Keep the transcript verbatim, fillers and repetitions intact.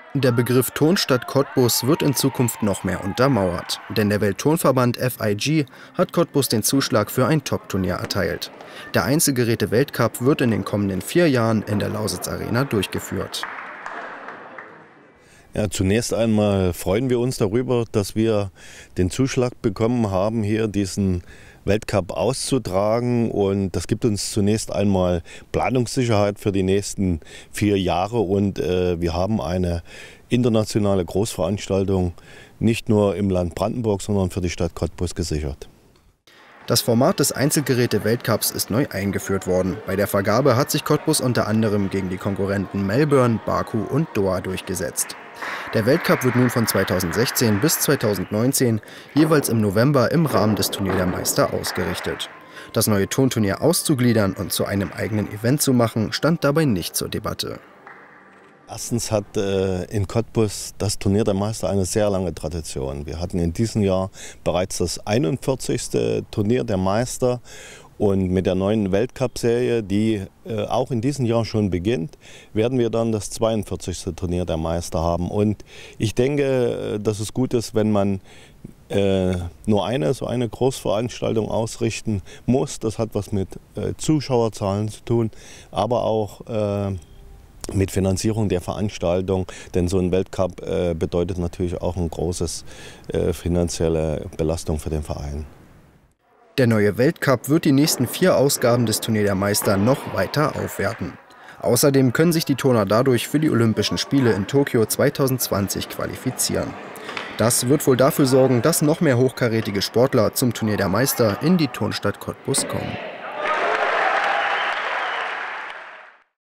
Der Begriff Turnstadt Cottbus wird in Zukunft noch mehr untermauert. Denn der Weltturnverband F I G hat Cottbus den Zuschlag für ein Top-Turnier erteilt. Der Einzelgeräte-Weltcup wird in den kommenden vier Jahren in der Lausitz Arena durchgeführt. Ja, zunächst einmal freuen wir uns darüber, dass wir den Zuschlag bekommen haben, hier diesen Weltcup auszutragen. Und das gibt uns zunächst einmal Planungssicherheit für die nächsten vier Jahre. Und äh, wir haben eine internationale Großveranstaltung nicht nur im Land Brandenburg, sondern für die Stadt Cottbus gesichert. Das Format des Einzelgeräte-Weltcups ist neu eingeführt worden. Bei der Vergabe hat sich Cottbus unter anderem gegen die Konkurrenten Melbourne, Baku und Doha durchgesetzt. Der Weltcup wird nun von zweitausendsechzehn bis zweitausendneunzehn jeweils im November im Rahmen des Turnier der Meister ausgerichtet. Das neue Turnturnier auszugliedern und zu einem eigenen Event zu machen, stand dabei nicht zur Debatte. Erstens hat äh, in Cottbus das Turnier der Meister eine sehr lange Tradition. Wir hatten in diesem Jahr bereits das einundvierzigste Turnier der Meister. Und mit der neuen Weltcup-Serie, die äh, auch in diesem Jahr schon beginnt, werden wir dann das zweiundvierzigste Turnier der Meister haben. Und ich denke, dass es gut ist, wenn man äh, nur eine, so eine Großveranstaltung ausrichten muss. Das hat was mit äh, Zuschauerzahlen zu tun, aber auch äh, mit Finanzierung der Veranstaltung. Denn so ein Weltcup äh, bedeutet natürlich auch eine große äh, finanzielle Belastung für den Verein. Der neue Weltcup wird die nächsten vier Ausgaben des Turnier der Meister noch weiter aufwerten. Außerdem können sich die Turner dadurch für die Olympischen Spiele in Tokio zweitausendzwanzig qualifizieren. Das wird wohl dafür sorgen, dass noch mehr hochkarätige Sportler zum Turnier der Meister in die Turnstadt Cottbus kommen.